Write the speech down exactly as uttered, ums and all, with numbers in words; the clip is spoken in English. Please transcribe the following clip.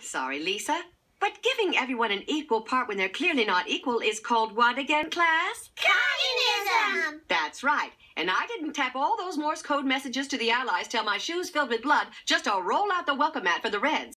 sorry, Lisa. But giving everyone an equal part when they're clearly not equal is called what again, class? Communism! That's right. And I didn't tap all those Morse code messages to the Allies till my shoes filled with blood just to roll out the welcome mat for the Reds.